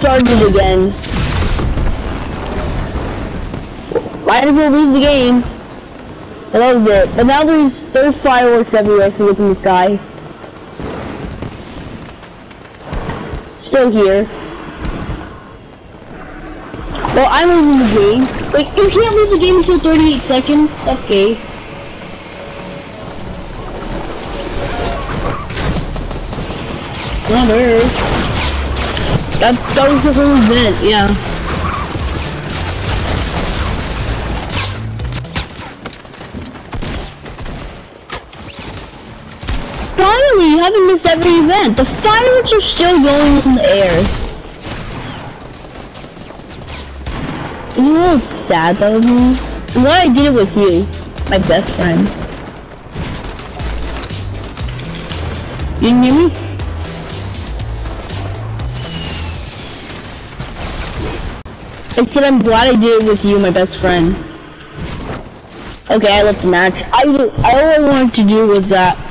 started again. Might as well leave the game. I loved it. But now there's fireworks everywhere if you look in the sky. Still here. Well, I'm leaving the game. Wait, you can't leave the game until 38 seconds? Okay. On Earth. That was the whole event, yeah. Finally, you haven't missed every event. The fireworks are still going in the air. You know what's sad though, me? What I did it with you, my best friend. You didn't hear me? I said I'm glad I did it with you, my best friend. Okay, I left the match. All I wanted to do was that